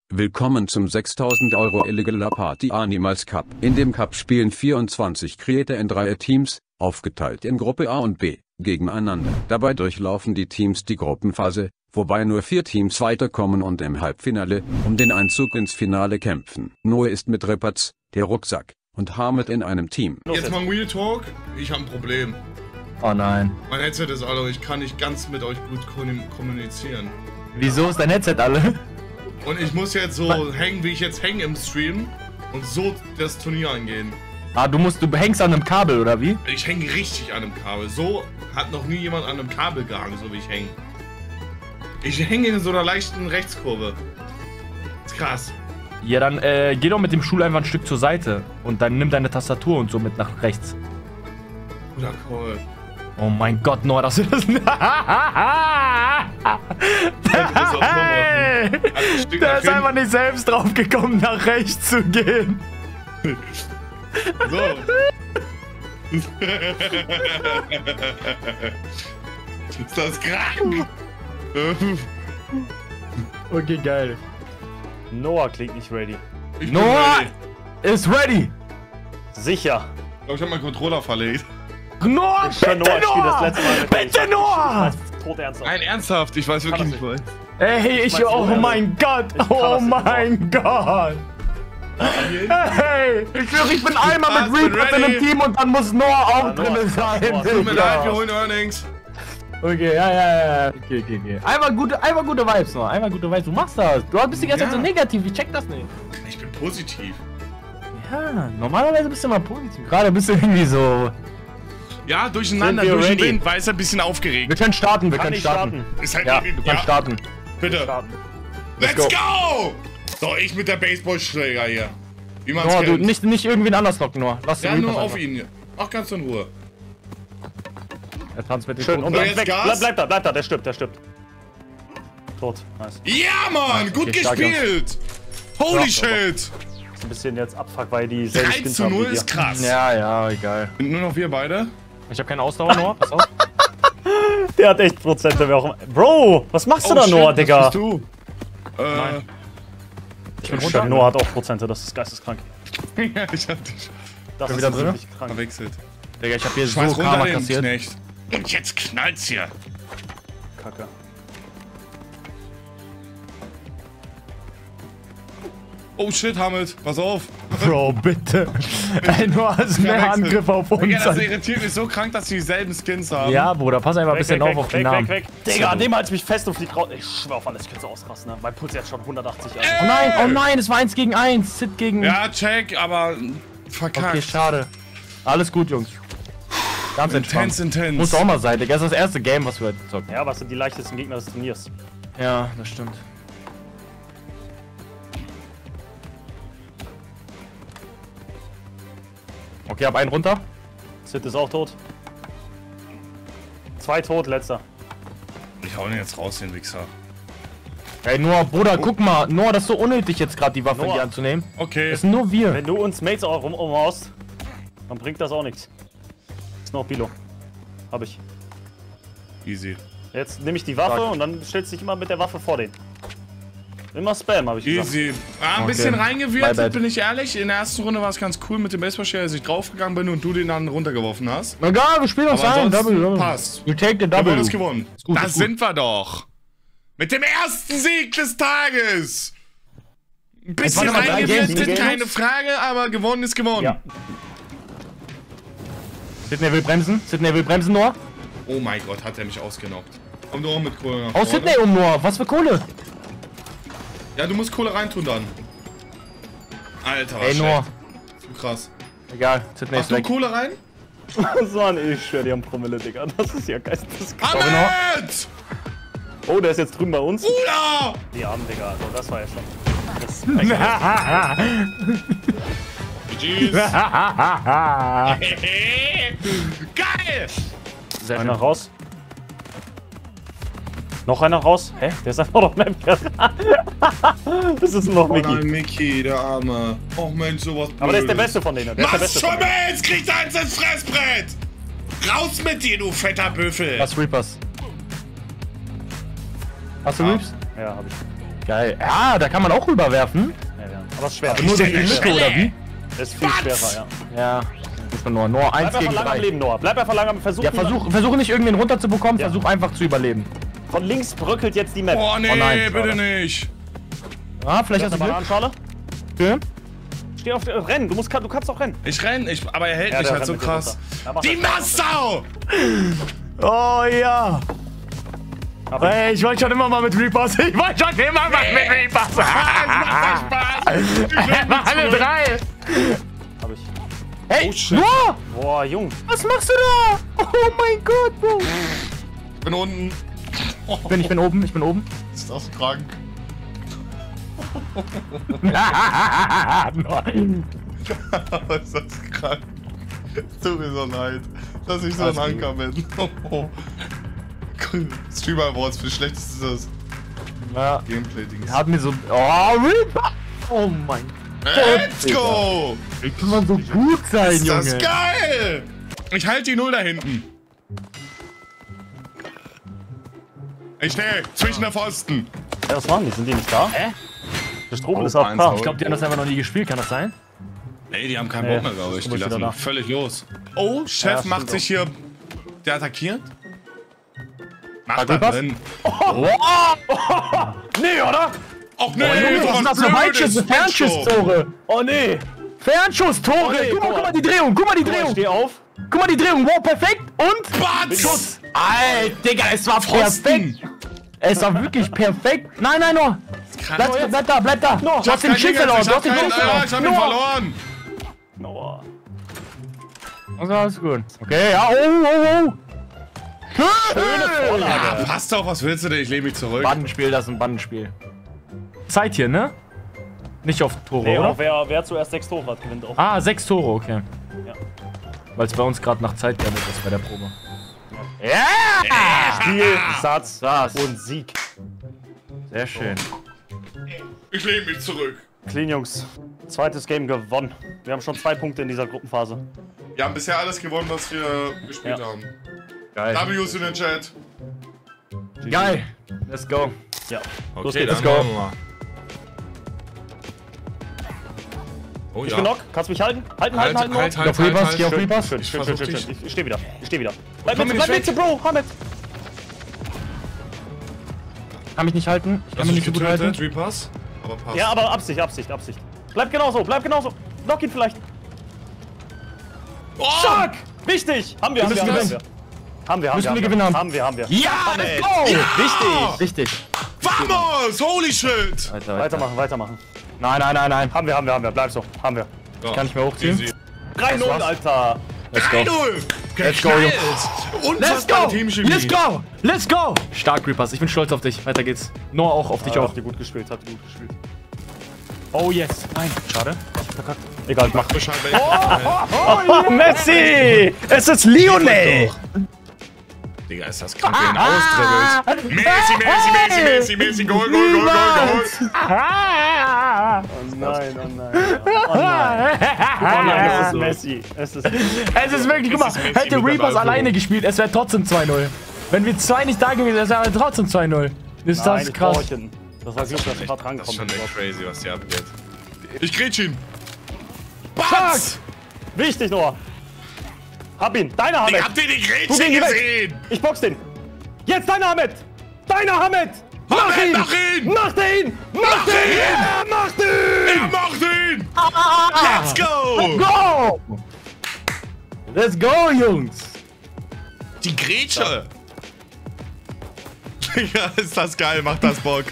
Willkommen zum 6000 € Illegaler Party Animals Cup. In dem Cup spielen 24 Creator in 3 Teams, aufgeteilt in Gruppe A und B, gegeneinander. Dabei durchlaufen die Teams die Gruppenphase, wobei nur 4 Teams weiterkommen und im Halbfinale um den Einzug ins Finale kämpfen. Noah ist mit Repatz, der Rucksack, und Hamid in einem Team. Jetzt mal Real Talk, ich habe ein Problem. Oh nein. Mein Headset ist alle, ich kann nicht ganz mit euch gut kommunizieren. Wieso ist dein Headset alle? Und ich muss jetzt so hängen, wie ich jetzt hänge im Stream und so das Turnier angehen. Ah, du hängst an einem Kabel, oder wie? Ich hänge richtig an einem Kabel. So hat noch nie jemand an einem Kabel gehangen, so wie ich hänge. Ich hänge in so einer leichten Rechtskurve. Das ist krass. Ja, dann geh doch mit dem Stuhl einfach ein Stück zur Seite und dann nimm deine Tastatur und so mit nach rechts. Guter Call. Oh mein Gott, Noah, dass du das... Der ist einfach nicht selbst drauf gekommen, nach rechts zu gehen. So. Ist das krank? Okay, geil. Noah klingt nicht ready. Noah ist ready. Sicher. Ich glaube, ich habe meinen Controller verlegt. Noah, bitte Noah, ich spiel das Noah! letzte Mal mit Bitte Noah! Tot ernsthaft. Nein, ernsthaft, ich weiß wirklich nicht, wo. Ey, oh mein Gott! Oh mein Gott! Hey, ich schwöre, ich bin einmal mit Reaper in einem Team und dann muss Noah auch drin sein. Tut mir leid, wir holen Earnings. Okay, ja. Okay. Einmal gute Vibes, Noah. Einmal gute Vibes. Du machst das. Du bist die ganze Zeit so negativ. Ich check das nicht. Ich bin positiv. Ja, normalerweise bist du immer positiv. Gerade bist du irgendwie so... Ja, durcheinander, Sind wir durch den ready? Wind, weil es ein bisschen aufgeregt. Wir können starten, Kann ich starten? Ist halt Ja, du kannst starten. Bitte. Starten. Let's go! So, ich mit der Baseballschläger hier. Wie man's Noah, du kennt. nicht irgendwen anders knocken, Noah. Lass Ja, den nur Reaper auf einfach. ihn. Ach, ganz in Ruhe. Er tanzt mit dem Schön, Boden. und So, dann jetzt weg. Gas. Bleib da, der stirbt. Tot, nice. Ja, Mann! Gut Okay, stark, gespielt! Holy Ja, shit! Ist ein bisschen jetzt Abfuck, weil die 3 Skins zu haben 0 wie ist wir. krass. Ja, egal. Sind nur noch wir beide? Ich habe keine Ausdauer, Noah. Pass auf. Der hat echt Prozente, wer auch immer. Bro, was machst du da, Noah, shit, Digga? was bist du? Ich bin Runter. runter. Noah hat auch Prozente, das ist geisteskrank. Ja, ich hab dich Das Bin ist wieder drin? wirklich krank. verwechselt. Digga, ich hab hier so Schmeiß runter Karma den kassiert. Knecht. Und jetzt knallt's hier. Kacke. Oh shit, Hamid, pass auf. Bro, bitte. Ey, Noah hast mehr Verwechselt. Angriff auf uns. Ja, das als- irritiert mich so krank, dass sie dieselben Skins haben. Ja, Bruder, pass einfach ein bisschen auf die Namen. weg. Digga, an dem halt's mich fest und fliegt raus. Ich schwör auf alles, ich könnte so ausrasten, ne? Mein Puls jetzt schon 180. Oh nein, es war 1 gegen 1. Sid gegen... Ja, check, aber verkackt. Okay, schade. Alles gut, Jungs. Ganz entspannt. Intens. Muss auch mal sein, Digga. Das ist das erste Game, was wir heute zocken. Ja, was sind die leichtesten Gegner des Turniers? Ja, das stimmt. Okay, hab einen runter. Sid ist auch tot. 2 tot, letzter. Ich hau den jetzt raus, den Wichser. Ey, Noah, Bruder, guck mal. Noah, das ist so unnötig, jetzt gerade die Waffe in die Noah. Hand zu nehmen. Okay. Das sind nur wir. Wenn du uns Mates auch umhaust, dann bringt das auch nichts. Ist noch Bilo. Hab ich. Easy. Jetzt nehme ich die Waffe Stark. und dann stellst du dich immer mit der Waffe vor den. Immer Spam, habe ich gesagt. Easy. Ah, ein Okay. bisschen My reingewirtet, bad. bin ich ehrlich. In der ersten Runde war es ganz cool mit dem Baseballschläger, als ich draufgegangen bin und du den dann runtergeworfen hast. Egal, wir spielen uns Aber ein. ansonsten Double. passt. You take the Wir double. haben es gewonnen. gut, Das ist gut. sind wir doch. Mit dem ersten Sieg des Tages. Ein bisschen waren aber 3 reingewirtet, Games. keine Frage, aber gewonnen ist gewonnen. Ja. Sydney will bremsen, Noah. Oh mein Gott, hat er mich ausgenockt. Komm du auch mit Kohle nach Aus vorne. Sydney Noah. Was für Kohle? Ja, du musst Kohle reintun dann. Alter, was Ey, Noah. schlecht. Zu krass. Egal, Sydney Hast ist du weg. Kohle rein? So ein ich schwör, die haben Promille, Digga. Das ist ja geisteskrank. Ahmed! Oh, der ist jetzt drüben bei uns. Bruder! Die Armen, Digga. Also, das war ja schon. Das Tschüss. Geil! Sehr einer schön. raus. Noch einer raus. Hä? Der ist einfach noch mehr. Das ist noch Oh Mickey. nein, Mickey, der Arme. Oh Mensch, sowas Aber der ist der Blödes. Beste von denen. Der ist der Mach's Beste schon von denen. mit! Kriegst eins ins Fressbrett! Raus mit dir, du fetter Büffel! Was Reapers? Hast du Reaps? Ja, hab ich. Geil. Ja, da kann man auch rüberwerfen. Ja. Aber es ist schwer. Aber nur durch die Lücke, oder wie? Das ist viel schwerer, ja. Ja. Muss man nur 1 Bleib gegen einfach lang 3. am Leben, Noah. Bleib einfach lang am Versuch. Ja, versuch nicht irgendwen runterzubekommen, versuch einfach zu überleben. Von links bröckelt jetzt die Map. Oh nee, Oh nein, bitte nicht. Ah, vielleicht hast du Glück. Bananenschale. Okay. Steh auf der Rennen. Du kannst auch rennen. Ich renn, aber er hält Ja, mich der halt so rennt mit dir krass. runter. Ja, mach Die das. Massau! Oh ja. Ey, ich wollte schon immer mal mit Reapers. Ich wollte schon immer mal mit Reapers. Spaß. Alle 3. Hab ich. Hey, Oh, shit. Noah, Boah, Jung. was machst du da? Oh mein Gott, Bro. Ich bin unten. Ich bin oben, ich bin oben. Ist das krank? Ist das krank? Tut mir so leid, dass ich so ein Anker bin. Streamer Awards für schlechtestes Ja, Gameplay-Dings. hat mir so... Oh, Reaper. Oh mein Let's go! Wie kann man so gut sein, Ist Junge? das geil! Ich halte die 0 da hinten. Ich stehe zwischen der Pfosten. Ja, was machen die? Sind die nicht da? Hä? Der Strom Oh, ist auf eins K. Ich glaube, die haben das einfach noch nie gespielt, kann das sein? Ey, die haben keinen Nee, Bock mehr, glaube ich. du Die bist wieder lassen da. völlig los. Oh, Chef Ja, macht stimmt sich hier... Der attackiert? Macht Reapers? er drin. Nee, oder? Och nee, Junge, was sind das für blödes Fernschusstore? Oh nee. Fernschusstore! Oh, nee, guck mal die Drehung, guck mal die Drehung! Steh auf. Guck mal die Drehung, wow, perfekt! Und? Batz! Schuss! Alter, Digga, es war Pfosten! perfekt! Es war wirklich perfekt! Nein, nein, no! Bleib da, bleib da! Ich Du hast den Schild verloren, du hast den Schild Ich hab ihn verloren! verloren! Noah. Also, alles gut. Okay, ja, oh! Schöne Vorlage. Ja, passt doch, was willst du denn? Ich lehne mich zurück. Bandenspiel, das ist ein Bandenspiel. Zeit hier, ne? Nicht auf Tore, Nee, oder? auch wer zuerst 6 Tore hat, gewinnt auch. Ah, 6 Tore, okay. Ja. Weil es bei uns gerade nach Zeit geändert ist bei der Probe. Ja! Spiel, Satz Das. und Sieg. Sehr schön. Ich lehne mich zurück. Clean, Jungs. Zweites Game gewonnen. Wir haben schon 2 Punkte in dieser Gruppenphase. Wir haben bisher alles gewonnen, was wir gespielt Ja. haben. Geil. W's in den Chat. Geil. Let's go. Ja. Okay, geht's. Let's go. machen wir mal. Oh Ich ja. bin knock. Kannst du mich halten? Halten, Halt, halten, halt, halten. Geh auf Reapers, geh auf Schön, Reapers. schön, Ich schön, versuch schön, dich. schön. Ich steh wieder. Ich steh wieder. Bleib Komm mit, mir bleib nicht mit, Bro. Hamid. Kann mich nicht halten. Ich kann Hast mich du nicht so gut halten. getötet? Reapers? Aber passt. Ja, aber Absicht, Absicht, Absicht. Bleib genauso, bleib genauso. Knock ihn vielleicht. Oh! Stark! Wichtig! Haben wir, haben wir, müssen haben gewinnen. wir. Haben wir, haben Müssen wir. wir gewinnen haben. Haben wir, haben wir. Ja, let's go! Wichtig! Richtig. Vamos! Holy shit! Weitermachen, weitermachen. Nein, nein, nein, nein. Haben wir, haben wir, haben wir. Bleib so. Haben wir. Ja. Kann ich mir hochziehen? Easy. 3-0, war's. Alter. Let's go. 3-0! Let's go, Geknallt! Let's Unfassbare go! Teamchemie. Let's go! Let's go! Stark, Reapers. Ich bin stolz auf dich. Weiter geht's. Noah auch auf dich auch. Habt ihr gut gespielt, habt ihr gut gespielt. Oh yes. Nein. Schade. Egal, mach. Bescheid, wenn Oh, Messi! Es ist Lionel! Digga, ist das krank, wie er austribbelt. Messi, Goal, Goal, Goal, Goal, Goal. Oh nein, oh nein. Oh nein. Oh nein, es ist Messi. Es ist Es ist wirklich, guck mal, Es ist Messi hätte mit der Reapers Ball. alleine gespielt, es wäre trotzdem 2-0. Wenn wir 2 nicht da gewesen wären, es wäre trotzdem 2-0. Ist Nein, das ich krass. brauch ich hin. Das war Glück, dass ich gerade Das ist schon rangekommen bin. echt crazy, was hier abgeht. Ich grätsch ihn. Stark! Batz! Wichtig, Noah. Hab ihn. Deiner Hamid. Habt ihr die Du Grätsche gehst weg. gesehen? Ich box den. Jetzt deiner Hamid. Deiner Hamid. Mach ihn. Mach ihn! Macht ihn. Macht ihn. Ja, macht ihn. Er macht ihn! Let's go! Go! Let's go, Jungs! Die Grätsche! Ja, ist das geil, macht das Bock.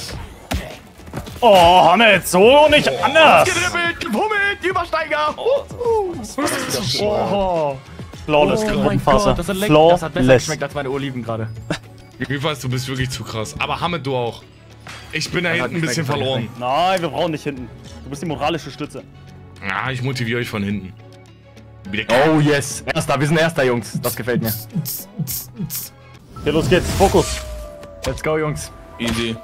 Oh, Hamid. So nicht anders. Gedribbelt, gepummelt, Übersteiger! Oh. Flawless Oh mein Gruppenphase. Gott, das hat besser Flawless. geschmeckt als meine Oliven gerade. Wie weißt du, bist wirklich zu krass. Aber Hamid, du auch. Ich bin da hat hinten ein bisschen geschmeckt, verloren. Nein, wir brauchen nicht hinten. Du bist die moralische Stütze. Ja, ich motiviere euch von hinten. Wieder Oh yes, Erster, wir sind Erster, Jungs. Das gefällt mir. Hier, los geht's. Fokus. Let's go, Jungs. easy.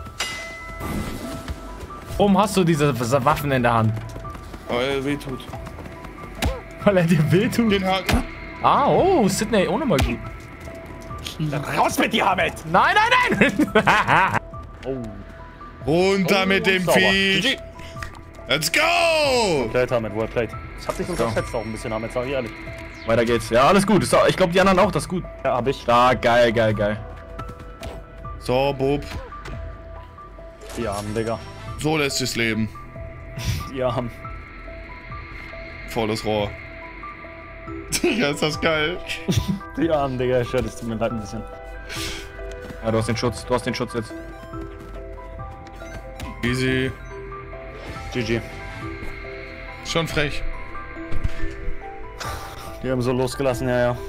Warum hast du diese Waffen in der Hand? Aber er wehtut. Weil er dir wehtut. Den Haken. Ah, oh, Sydney, auch nochmal gut. Raus mit dir, Hamid. Nein, nein, nein! Oh. Runter mit dem sauber. Viech. GG. Let's go! Played, Hamid, well played. Ich hab dich unterschätzt auch ein bisschen, Hamid, sag ich ehrlich. Weiter geht's. Ja, alles gut. Ist doch- Ich glaube, die anderen auch, das ist gut. Ja, hab ich. Da, geil, geil, geil. So, Bub. Die Armen, Digga. So lässt sich's leben. Die Armen. Volles Rohr. Digga, ist das geil. Die Armen, Digga. Ich höre, das tut mir leid ein bisschen. Ja, du hast den Schutz. Du hast den Schutz jetzt. Easy. GG. Schon frech. Die haben so losgelassen, ja, ja.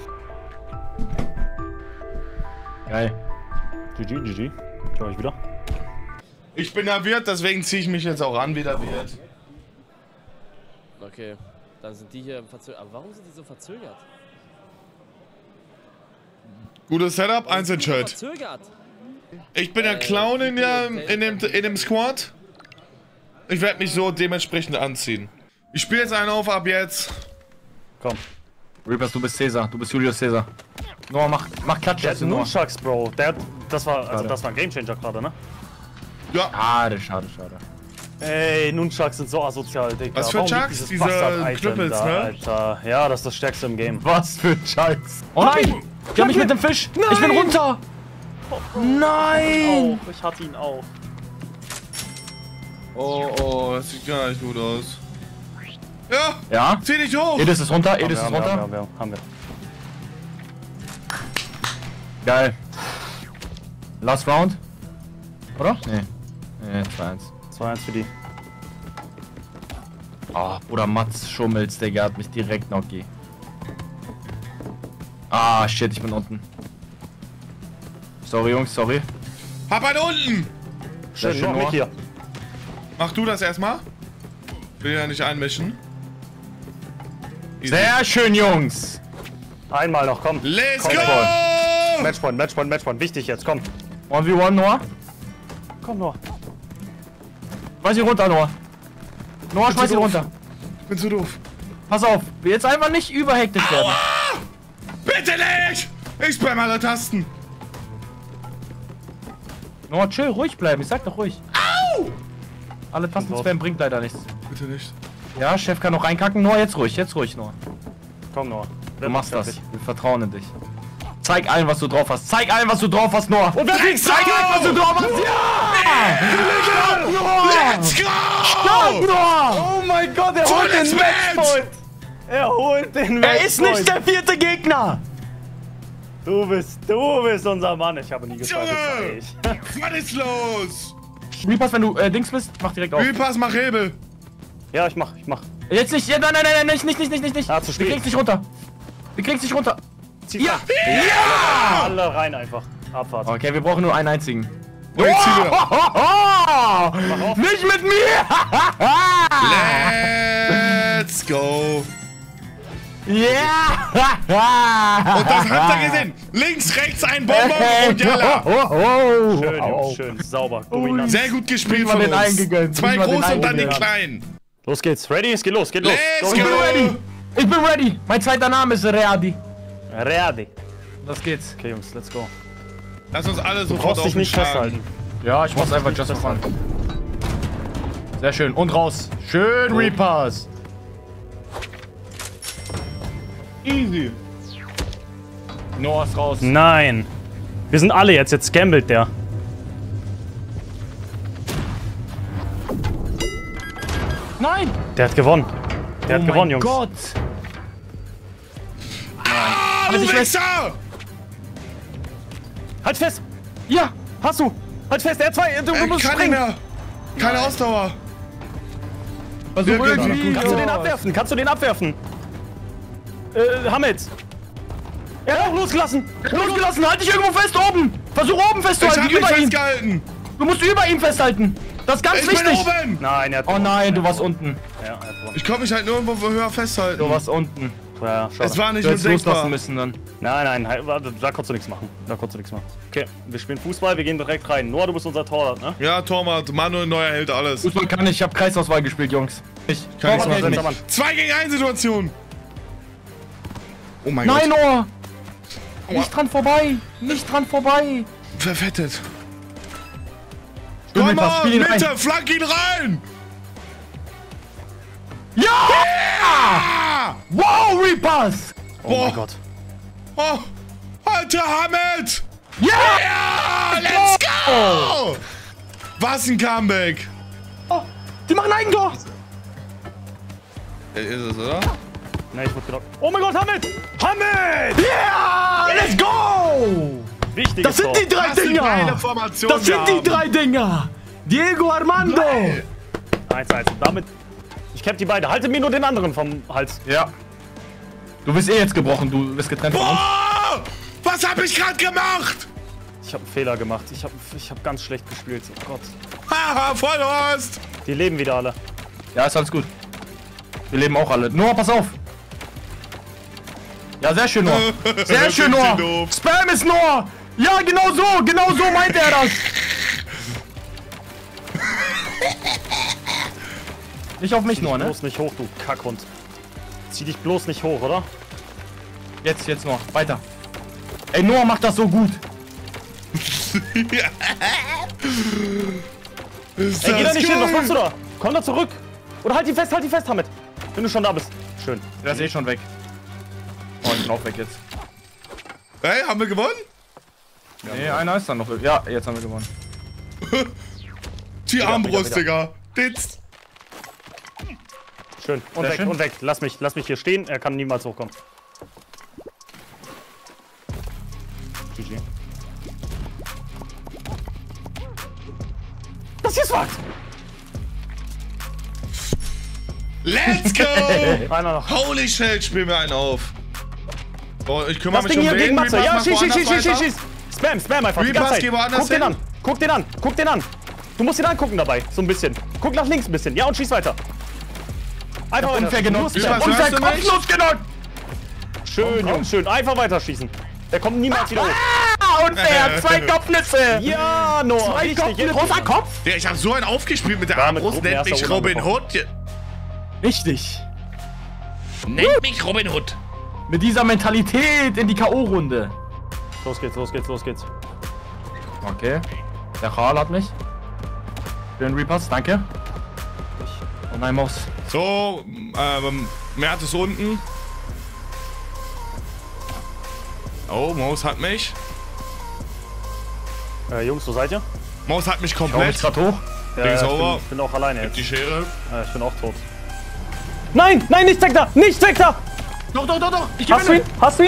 Geil. GG, GG. Ich höre euch wieder. Ich bin der Wirt, deswegen ziehe ich mich jetzt auch an wie der Wirt. Okay, dann sind die hier verzögert. Aber warum sind die so verzögert? Gutes Setup, Einzelchat. Verzögert? Ich bin der Clown in dem Squad. Ich werde mich so dementsprechend anziehen. Ich spiele jetzt einen auf ab jetzt. Komm. Reapers, du bist Caesar. Du bist Julius Caesar. Noah, mach Klatsch Der jetzt, hat Noah. Nunchucks, Bro. Das war Schade. ein Gamechanger gerade, ne? Ja. Schade, schade, schade. Ey, Nunchucks sind so asozial, Digga. Was für Warum Chucks? liegt dieses Diese Bastard-Item Knüppels, da, ne? Alter. Ja, das ist das Stärkste im Game. Was für Chucks. Oh nein! Die haben mich mit dem Fisch! Nein. Ich bin runter! Nein! Auch, ich hatte ihn auch. Oh, das sieht gar nicht gut aus. Ja, Ja? zieh dich hoch. Edis ist runter, Edis ist Haben wir, runter. haben wir. Geil. Last Round? Oder? Nee. Nee, 2-1. 2-1 für die. Ah, Bruder Mats Schummels, Digga, hat mich direkt Knocki. Ah, shit, ich bin unten. Sorry, Jungs, sorry. Hab einen unten. Schön, schön, noch Noah. mich hier. Mach du das erstmal. Will ja nicht einmischen. Easy. Sehr schön, Jungs. Einmal noch, komm. Let's Komm, go! Matchpoint, Matchpoint, Matchpoint. Wichtig jetzt, komm. 1v1, Noah. Komm nur. Schmeiß ihn runter, Noah. Noah, schmeiß ihn runter. Ich bin zu doof. Pass auf, jetzt einfach nicht überhektisch werden. Bitte nicht! Ich spam alle Tasten. Noah, chill, ruhig bleiben, ich sag doch ruhig. Au! Alle Tasten spammen bringt leider nichts. Bitte nicht. Ja, Chef kann noch reinkacken. Noah, jetzt ruhig, Noah. Komm nur. Du machst das. Wir vertrauen in dich. Zeig allen, was du drauf hast. Zeig allen, was du drauf hast, Noah. Und zeig allen, was du drauf hast. Ja! Noah! Let's go! Stark, Noah! Oh mein Gott, er holt den Matchpoint! Er holt den Matchpoint! Er ist nicht der 4. Gegner! Du bist unser Mann. Ich habe nie gefragt, Junge! das war ich. Was ist los? Reapers, wenn du Dings bist, mach direkt auf. Repass, mach Hebel. Ja, ich mach. Jetzt nicht, ja, nein, nicht. Ah, zu Wir spät. kriegen's nicht runter. Wir kriegen's nicht runter. Zieh Ja! rein. Ja! Alle rein einfach. Abfahrt. Okay, wir brauchen nur einen einzigen. Oh, ich zieh wieder. Oh, nicht mit mir! Let's go. Yeah! Und das habt ihr gesehen. Links, rechts ein Bonbon und Jalla. Schön, Jungs, schön. Sauber. Dominant. Sehr gut gespielt Mal von den uns. eingegönnt. Zwei Mal den große und dann den eingegönnt. kleinen. Los geht's. Ready? Es geht los. Geht los. Let's Ich bin go. ready! Ich bin ready! Mein zweiter Name ist Ready. Ready. Was geht's? Okay, Jungs, let's go. Lass uns alle Du sofort brauchst auf dich den nicht Schlag. festhalten. Ja, ich mach's einfach just for fun. Sehr schön. Und raus. Schön Reapers. Easy. Noah ist raus. Nein. Wir sind alle jetzt gambelt der. Nein! Der hat gewonnen. Der hat gewonnen, Jungs. Gott! Ah, du ich weiß- Wichser! Halt fest! Ja! Hast du! Halt fest, der hat zwei! Du musst Kann nicht springen! mehr. Keine Ausdauer. Versuch Wir können irgendwie. Kannst du den abwerfen? Kannst du den abwerfen? Hamid! Er hat auch losgelassen! Losgelassen! Halt dich irgendwo fest oben! Versuch oben Ich festzuhalten! hab mich Über ihm! festgehalten. Du musst über ihm festhalten! Das ist ganz Ich bin wichtig! oben. Nein, er hat Oh gewonnen. nein, du warst unten. Ja, er hat gewonnen. Ich konnte mich halt nirgendwo höher festhalten. Du warst unten. Ja, schade. Es war nicht Du hättest undenkbar. loslassen müssen dann. Nein, warte, da konntest du nichts machen. Okay, wir spielen Fußball, wir gehen direkt rein. Noah, du bist unser Torwart, ne? Ja, Torwart, Manuel Neuer hält alles. Fußball kann ich hab Kreisauswahl gespielt, Jungs. Ich Kann ich Torwart machen. hält mich. 2 gegen 1 Situation. Oh mein Nein, Gott. Noah! Nicht dran vorbei! Nicht dran vorbei! Verfettet. Du Komm Reapers, mal, spiel ihn rein. Mitte, flank ihn rein! Ja! Ah! Wow, Reapers! Oh mein Gott. Oh, alter Hamid! Ja! Ja, let's go! Was ein Comeback! Oh, die machen ein Eigentor! Ist es, oder? Nein, ich wurde gedacht. Oh mein Gott, Hamid! Hamid! Ja! Let's go! Wichtiges Das sind die drei Was eine geile Dinger! Formation Das sind wir die drei Dinger! Diego Armando! Geil. 1-1. Und damit. Ich kämpfe die beiden. Halte mir nur den anderen vom Hals. Ja. Du bist eh jetzt gebrochen, du bist getrennt von uns. Boah! Was hab ich gerade gemacht? Ich habe einen Fehler gemacht. Ich hab ganz schlecht gespielt. Oh Gott. Haha, Vollhorst! Die leben wieder alle. Ja, ist alles gut. Wir leben auch alle. Noah, pass auf! Ja, sehr schön, Noah. Sehr schön, Sind sie Noah. doof. Spam ist Noah. Ja, genau so meint er das. Nicht auf mich, Noah, ne? Bloß nicht hoch, du Kackhund. Zieh dich bloß nicht hoch, oder? Jetzt Noah. Weiter. Ey, Noah macht das so gut. Ist Ey, geh da nicht hin, was geil? machst du da? Komm da zurück. Oder halt ihn fest, Hamid. Wenn du schon da bist. Schön. Der ist eh schon weg. Oh, ich bin auch weg jetzt. Hey, haben wir gewonnen? Nee, einer ist dann noch. Ja, jetzt haben wir gewonnen. Die Armbrust, wieder. Digga. Ditz. Schön. Und Sehr weg, schön. und weg. Lass mich hier stehen. Er kann niemals hochkommen. GG. Das hier ist was! Let's go! Einer noch. Holy shit, spielen wir einen auf. Oh, ich kümmere Das mich Ding um hier gegen den. Matze. Reapers, Ja, mach woanders weiter. schieß. Spam einfach. Die Reapers, ganze geh Zeit. woanders Guck den hin. an. Guck den an. Du musst ihn angucken dabei. So ein bisschen. Guck nach links ein bisschen. Ja, und schieß weiter. Einfach weiter. Unfair genutzt. Reapers, Unfair hörst du mich? kopflos genutzt. Schön, Jungs, schön. Einfach weiter schießen. Der kommt niemals wieder hoch. Ah, unfair. 2 Kopfnüsse. Ja, Noah. 2 Richtig. Kopfnüsse. Großer Kopf. Ja, ich hab so einen aufgespielt mit der Ja, mit Armbrust. Nennt Gruppenerster mich Robin unangebracht. Hood. Richtig. Nennt mich Robin Hood. Mit dieser Mentalität in die K.O.-Runde. Los geht's. Okay. Der Karl hat mich. Schön Reapers, danke. Oh nein, Maus. So, Mert ist unten. Oh, Maus hat mich. Jungs, wo seid ihr? Maus hat mich Schau mich komplett. grad hoch. Ding ist ich over. bin auch alleine jetzt. Die Schere. Ich bin auch tot. Nein, nicht weg da! Nicht weg da! Doch. Ich Hast du ihn?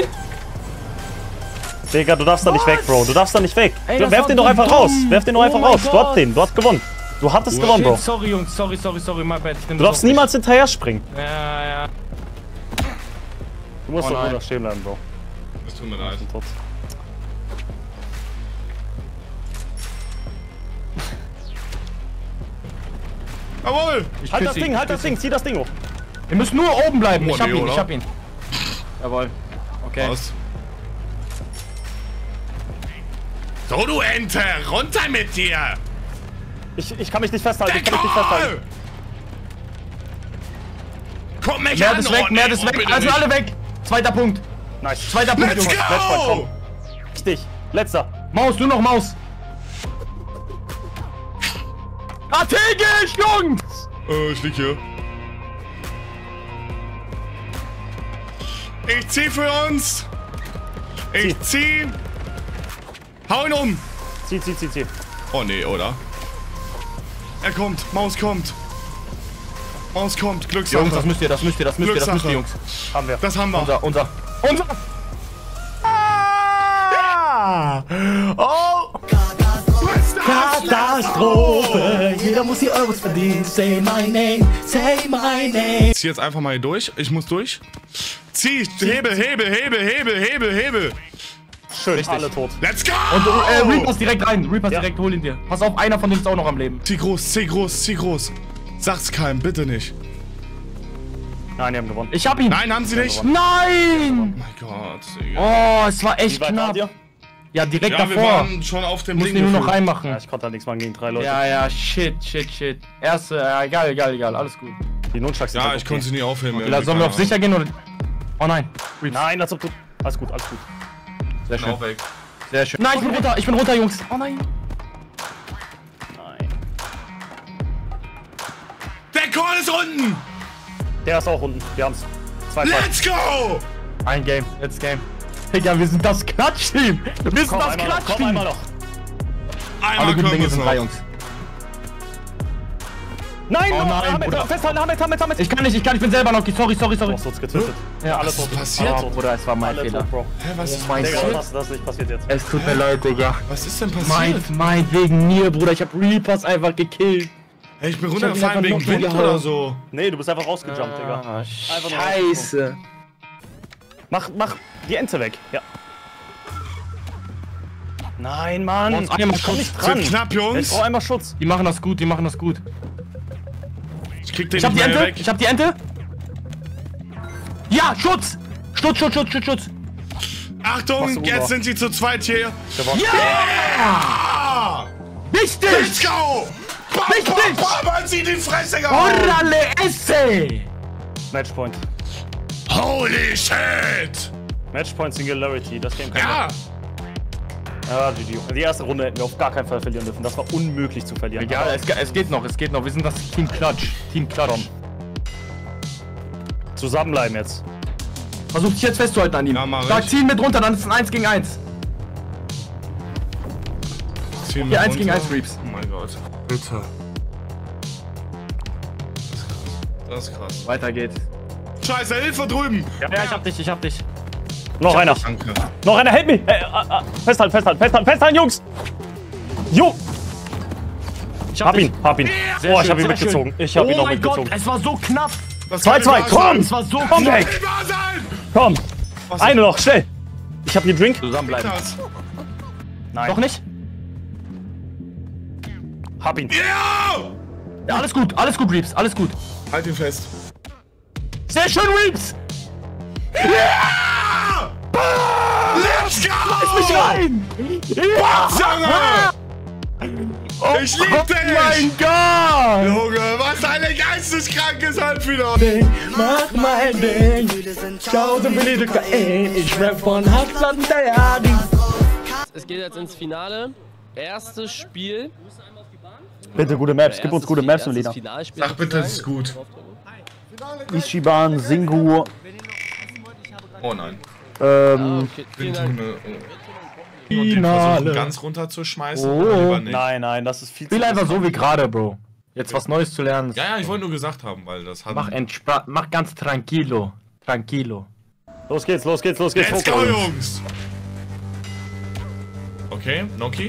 Digga, du darfst da nicht weg, Bro. Du darfst da nicht weg. Ey, das Werf war den doch einfach dumm. raus. Werf den doch Oh einfach mein raus. Du Gott. hast den. Du hast gewonnen. Du hattest gewonnen, Bro. Sorry, Jungs. Sorry, my bad. Du darfst niemals hinterher springen. Ja. Du musst Oh doch nein. nur da stehen bleiben, Bro. Das tut mir leid. Tot. Jawohl! Halt das Ding, zieh das Ding hoch. Wir müssen nur oben bleiben. Oh, Ich hab nee, ihn, oder? ich hab ihn. Jawohl. Okay. Aus. So, du Ente! Runter mit dir! Ich kann mich nicht festhalten. Der Call! Komm mich Mehr an! ist weg, oh, mehr nee, ist oh, weg. bitte Also nicht. alle weg. Zweiter Punkt. Nice. Zweiter Punkt, Let's Jungs. Matchball, go! komm. Richtig. Letzter. Maus, du noch Maus. Strategisch, Jungs! Ich lieg hier. Ich zieh für uns! Ich zieh! Hau ihn um! Zieh. Oh nee, oder? Er kommt, Maus kommt! Maus kommt, Glückssache! Jungs, das müsst ihr, Glückssache. Jungs. Haben wir. Das haben wir! Unser. Ah! Oh! Katastrophe, jeder muss die Euros verdienen. Say my name, say my name. Zieh jetzt einfach mal hier durch. Ich muss durch. Zieh! Hebel! Schön. Alle tot. Let's go! Und Reapers direkt rein. Direkt, hol ihn dir. Pass auf, einer von denen ist auch noch am Leben. Zieh groß. Sag's keinem, bitte nicht. Nein, die haben gewonnen. Ich hab ihn. Nein, haben sie nicht? Nein! Oh mein Gott, Digga. Oh, es war Wie echt weit knapp. wart ihr? Ja, direkt Ja, wir davor. waren schon auf dem Mussten Ding. ihn nur noch gefühlt. reinmachen. Ja, ich konnte halt nichts machen gegen 3 Leute. Ja, shit. Erste, egal, alles gut. Die Notschlags sind Ja, halt ich konnte sie nie aufheben. Sollen wir auf sicher gehen oder? Oh nein. Nein, als ob du... Alles gut. Sehr schön. Auch weg. Sehr schön. Nein, ich bin runter, Jungs. Oh nein. Nein. Korn ist unten! Der ist auch unten. Wir haben's. 2-2. Let's go! Ein Game, jetzt Game. Digga, wir sind das Klatsch-Team. Wir sind Komm, das einmal noch, komm, Klatsch-Team. einmal noch. Alle Einmal guten können Dinge wir sind noch. drei, Jungs. Nein, Oh nein, Hamid, Bruder. festhalten, Hamid. Ich kann nicht, ich bin selber noch. Sorry. Oh, uns getötet. Ja, alles tot. passiert? Alles Oh, tot. Bruder, es war mein Alle Fehler. tot, Bro. Hä, was ist mein Digga, Shit. das ist nicht passiert jetzt. Es tut mir leid, Digga. Was ist denn passiert? Wegen mir, Bruder. Ich hab Reapers einfach gekillt. Hey, ich bin hab runtergefallen ihn wegen einfach Wind noch oder gehauen. so. Nee, du bist einfach rausgejumpt, Digga. Ah, Einfach nur scheiße. Mach die Ente weg. Ja. Nein, Mann. Uns einmal Komm Schutz. nicht Wird dran. knapp, Ich Jungs. brauch einmal Schutz. Die machen das gut, Ich krieg den Ich hab die nicht mehr Ente, weg. ich hab die Ente. Ja, Schutz. Schutz. Achtung, Machst du jetzt Uber. sind sie zu zweit hier. Ah! Wichtig. Let's go! Richtig! Bam, hat sie die Fresse gehauen! Orale esse. Matchpoint. Holy shit! Matchpoint Singularity. Das Game kann Ja! Ja, GG. Die erste Runde hätten wir auf gar keinen Fall verlieren dürfen. Das war unmöglich zu verlieren. Egal, es geht noch. Wir sind das Team Klatsch. Team Klatsch. Zusammenbleiben jetzt. Versuch dich jetzt festzuhalten an ihm. Ja, mach Sag, ich. zieh ihn mit runter, dann ist es ein 1 gegen 1. Ziehen Hier wir 1 gegen runter. 1 Reaps. Oh mein Gott. Bitte. Das ist krass. Weiter geht's. Scheiße, Hilfe drüben! Ja, ich hab dich. Noch einer. Danke. Noch einer, help me! Festhalten, Jungs! Jo! Hab ihn. Sehr Oh, ich schön, hab ihn sehr mitgezogen. schön. Ich hab ihn Oh auch mein Gott, mitgezogen. es war so knapp. Das kann 2-2, nicht wahr komm! sein. Es war so Komm knapp. weg! Kann nicht wahr sein! Komm! Eine noch, schnell! Ich hab hier Drink. Zusammenbleiben. Das. Nein. Doch nicht? Hab ihn. Ja! Ja, alles gut, Reaps, alles gut. Halt ihn fest. Sehr schön, Reaps. Ja! Let's go! Lass mich rein. Junge! Ich lieb Oh dich! mein Gott. Junge, was eine geisteskrankes Halbfinale! Mach mein Ding. Schau, so will ich ey. Ich rap von Hartland, ja, Es geht jetzt ins Finale. Erstes Spiel. Bitte gute Maps, gib uns gute Maps, Melina. Finalspiel. Sag bitte, es ist gut. Ishiban, Singu, Oh nein. Okay, vielen Dank. Und den versuchen ganz runter zu schmeißen. Oder lieber nicht. Nein, das ist viel zu... Spiel einfach so wie gerade, Bro. Jetzt was Neues zu lernen. Ja, ich wollte nur gesagt haben, weil das hat. Mach ganz tranquilo. Los geht's. Let's Fokus. go, Jungs! Okay, Noki.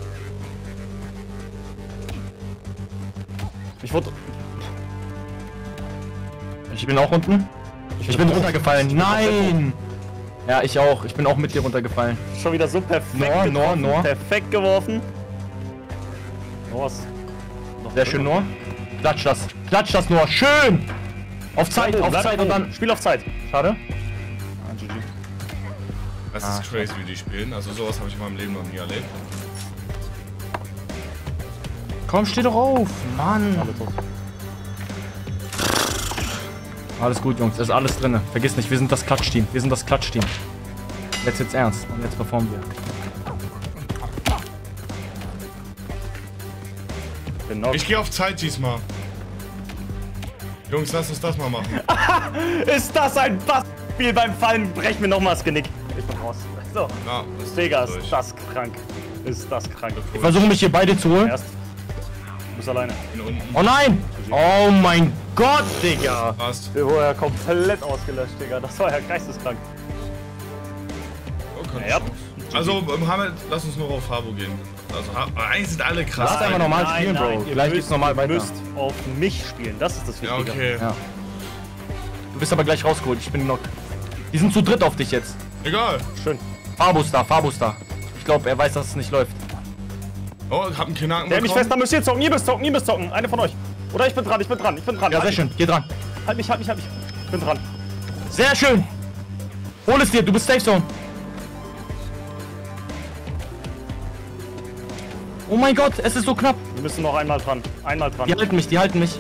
Ich bin auch unten. Ich bin runtergefallen. Nein! Ja, ich auch. Ich bin auch mit dir runtergefallen. Schon wieder so perfekt getroffen. Perfekt geworfen. Was? Sehr schön, Noah. Klatsch das, Noah. Schön! Auf Zeit und dann... Spiel auf Zeit. Schade. Das ist crazy, wie die spielen. Also sowas habe ich in meinem Leben noch nie erlebt. Komm, steh doch auf. Mann. Alles gut, Jungs. Es ist alles drin. Vergiss nicht, wir sind das Klatsch-Team. Jetzt ernst. Und jetzt performen wir. Genau. Ich gehe auf Zeit diesmal. Jungs, lass uns das mal machen. Ist das ein Bassspiel? Beim Fallen brechen wir nochmal das Genick. Ich bin raus. So. Ja, das Digga, durch. ist das krank. Ich versuche mich hier beide zu holen. Erst. Du bist alleine. Hier unten. Oh nein! Oh mein Gott, Digga! Passt. Wir wurden ja komplett ausgelöscht, Digga. Das war ja geisteskrank. Oh, keine Ja. Chance. Also, Mohammed, lass uns nur auf Fabo gehen. Also, eigentlich sind alle krass. Lass einfach normal spielen, Bro. Ihr Gleich geht's normal weiter. Ihr müsst auf mich spielen. Das ist das Ja, Wichtige. okay. Ja. Du bist aber gleich rausgeholt. Ich bin noch. Die sind zu dritt auf dich jetzt. Egal. Schön. Fabus da. Ich glaube, er weiß, dass es nicht läuft. Oh, ich hab einen Knacken Der mich bekommen. fest, da müsst ihr zocken. Ihr müsst zocken. Eine von euch. Oder ich bin dran. Ja, sehr schön. Geh dran. Halt mich. Ich bin dran. Sehr schön. Hol es dir. Du bist Safe Zone. Oh mein Gott, es ist so knapp. Wir müssen noch einmal dran. Die halten mich.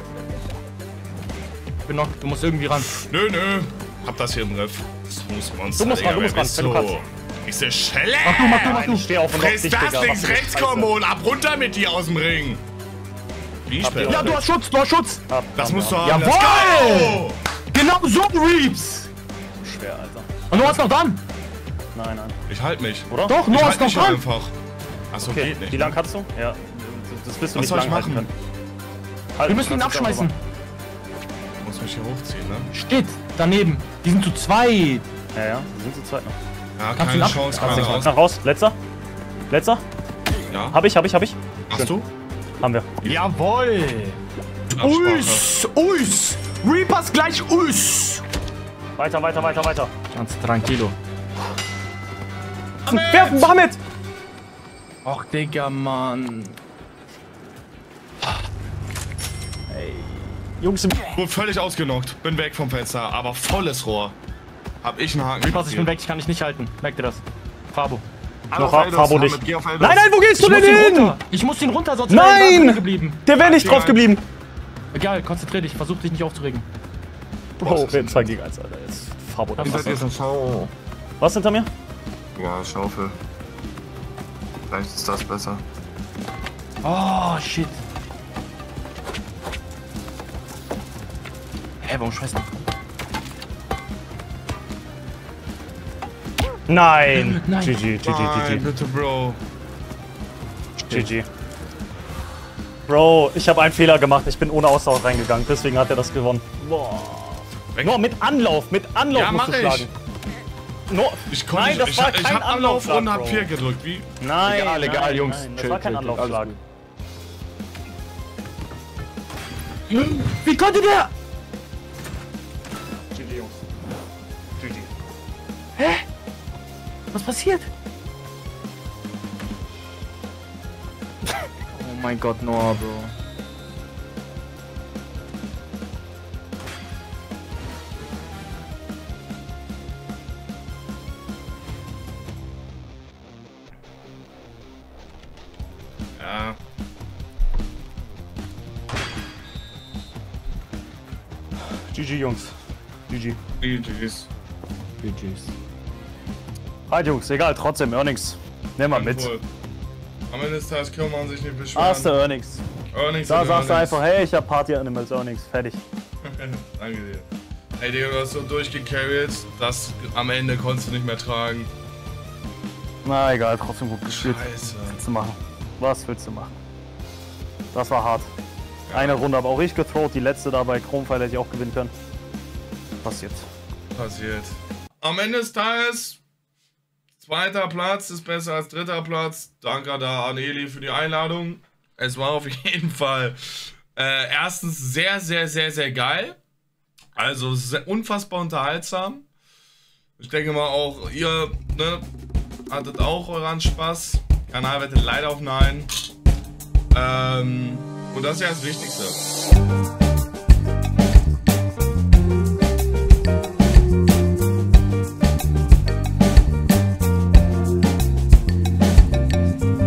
Ich bin noch. Du musst irgendwie ran. Nö. Hab das hier im Riff. Das muss Monster. Du musst ran, Digga, wenn wer bist du kannst. Ist der Schelle? Mach du. Ich steh auf und Friss dich, das Digga. links-rechts-Kombo und ab runter mit dir aus dem Ring. Wie ich bin. Ja, du hast Schutz, du hast Schutz. Das musst du haben. Jawohl! Let's go! Genau so, Reeps. Schwer, Alter. Und du hast noch dann. Nein. Ich halt mich. Oder? Doch, Ich du halt hast noch mich dran. einfach. Achso, Okay, geht nicht. wie lang kannst du? Ja, das wirst du Was nicht soll lang ich halten machen? können. Halt, Wir müssen ihn kannst du abschmeißen. Ich muss mich hier hochziehen, ne? Steht daneben. Die sind zu zweit. Ja, wir sind zu zweit noch. Ja, Kannst du ihn keine ab- Chance Kannst du ihn geradeaus. Nach raus, letzter. Letzter. Ja. Hab ich. Hast du? Haben wir. Jawohl. Absprache. Us. Reapers gleich Us. Weiter. Ganz tranquilo. Werfen, Mohammed! Ach, Digga, Mann. Jungs, Wurde völlig ausgenockt. Bin weg vom Fenster, aber volles Rohr. Hab ich einen Haken. Reapers, ich bin weg, ich kann dich nicht halten. Merkt ihr das? Fabo. Alle auf Noch Eldos, Fabo Hamid, nicht. geh auf Eldos. Nein, wo gehst du denn hin? Ich muss ihn runter, sonst Nein! wäre er da geblieben. Der wäre nicht drauf geblieben. Egal, konzentrier dich, versuch dich nicht aufzuregen. Bro, wir 2 gegen 1, Alter. Jetzt Fabo. Hinter dir ist ein Schau. Was hinter mir? Ja, Schaufel. Vielleicht ist das besser. Oh, shit. Hä, warum schmeißt du? Nein. Nein. GG. Nein, bitte, Bro. GG. Bro, ich habe einen Fehler gemacht. Ich bin ohne Ausdauer reingegangen. Deswegen hat er das gewonnen. Boah. Weg. Nur mit Anlauf. Mit Anlauf Ja, musst mach du ich. schlagen. Nur. Ich konnte Nein, das ich, war ich kein hab Anlauf und Anlaufschlag, hab Bro. 4 gedrückt. Wie? Nein, Egal, Jungs. Nein, das Chill, war kein chill, chill, Anlaufschlag. Wie konnte der? GG, Jungs. GG. Was passiert? Oh mein Gott, Noah, Bro. Ja. GG, Jungs. GG. GG's. GG's. Halt, Jungs, egal, trotzdem, Earnings. Nehmen wir mit. Wohl. Am Ende des Tages kann man sich nicht beschweren. Erste Earnings. Earnings Da sind sagst du Earnings. einfach, hey, ich hab Party Animals Earnings. Fertig. Danke dir. Ey, Digga, du hast so durchgecarried, das am Ende konntest du nicht mehr tragen. Na egal, trotzdem gut gespielt. Scheiße. Was willst du machen? Was willst du machen? Das war hart. Eine Runde habe auch ich gethrowt, die letzte da bei Chromefile hätte ich auch gewinnen können. Passiert. Passiert. Am Ende des Tages, 2. Platz ist besser als 3. Platz. Danke da an Eli für die Einladung. Es war auf jeden Fall erstens sehr, sehr, sehr, sehr geil. Also sehr, unfassbar unterhaltsam. Ich denke mal auch, ihr hattet auch euren Spaß. Kanalwette leider auf Nein. Und das ist ja das Wichtigste.